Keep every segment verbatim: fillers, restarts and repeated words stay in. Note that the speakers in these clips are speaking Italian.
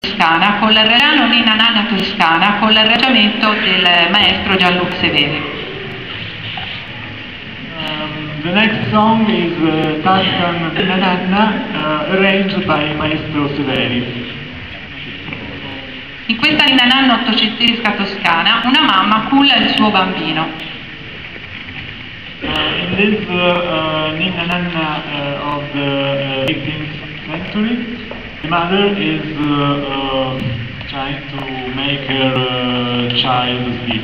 Toscana con l'arrangiamento Ninna Nanna Toscana con l'arrangiamento del maestro Gianluca Severi. Um, the next song is uh, Tuscan Ninna Nanna, uh, arranged by Maestro Severi. In questa Ninna Nanna ottocentesca toscana una mamma culla il suo bambino. Uh, in this uh, uh, Ninna Nanna uh, of the uh, eighteenth century, the mother is uh, uh, trying to make her uh, child sleep.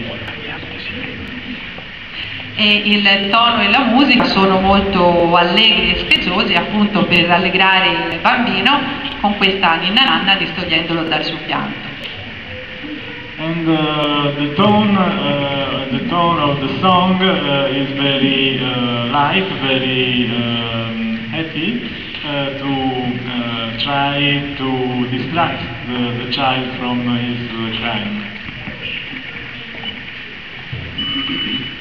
E il tono e la musica sono molto allegri e scherzosi, appunto per rallegrare il bambino, con questa Ninna Nanna distogliendolo dal suo pianto. And uh, the tone, uh, the tone of the song uh, is very uh, light, very um, happy, uh, to uh, try to distract the, the child from his uh, crying.